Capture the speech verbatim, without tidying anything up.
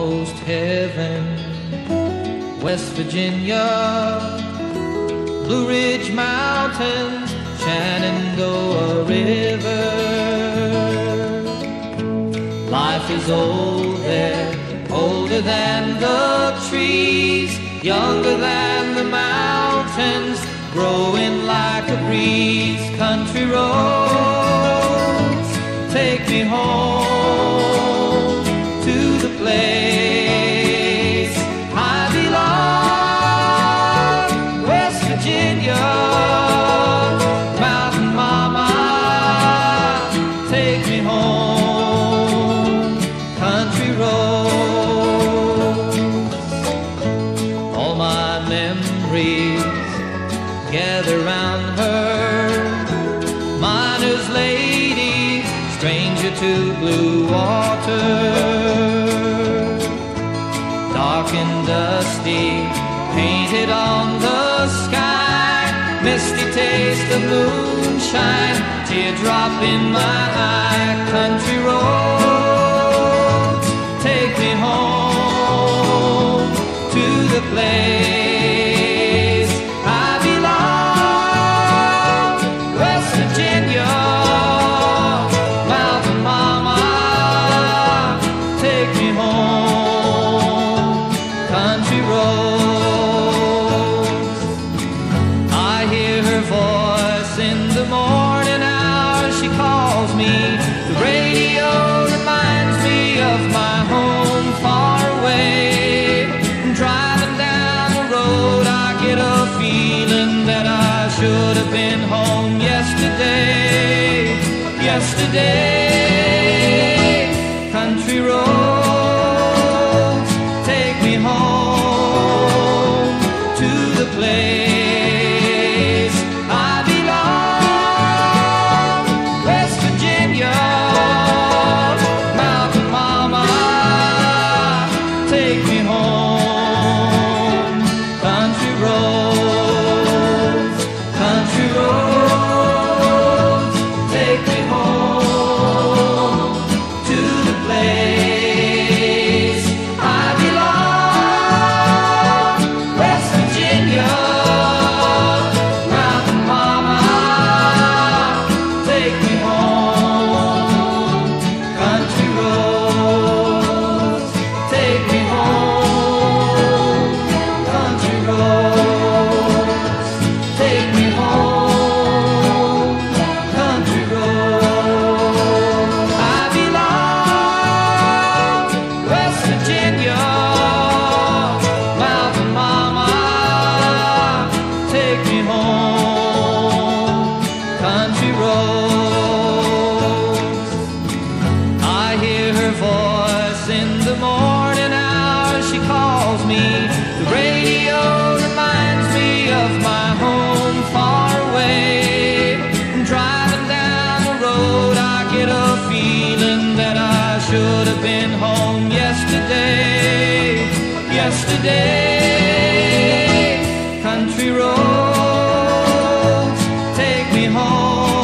almost heaven. West Virginia, Blue Ridge Mountains, Shenandoah River. Life is old there, older than the trees, younger than the mountains, growing like a breeze. Country roads, take me home to the place I belong. West Virginia, Mountain Mama, take me home. Country roads, all my memories gather round her. Miner's lady, stranger to blue water. Dark and dusty, painted on the sky, misty taste of moonshine, teardrop in my eye. Country roads, take me home to the place I belong. West Virginia, Mountain Mama, take me home. Country roads, I hear her voice in the morning hour. She calls me, the radio reminds me of my home far away. Driving down the road, I get a feeling that I should have been home yesterday, yesterday. Country roads, take me home to the place I belong. West Virginia, Mountain Mama, take me home. Country roads, country roads, take me home to the place I belong. West Virginia, Mountain Mama, take me home. Country roads, take me home. Country roads, take me home. Country roads, I belong. West Virginia, Mountain Mama, take me home. Country roads, I hear her voice in the morning hour. She calls me, the radio reminds me of my home far away. Driving down the road, I get a feeling that I should have been home yesterday, yesterday. Country roads, take me home